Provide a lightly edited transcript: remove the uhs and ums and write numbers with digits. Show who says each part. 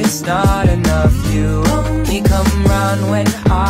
Speaker 1: it's not enough. You only come round when I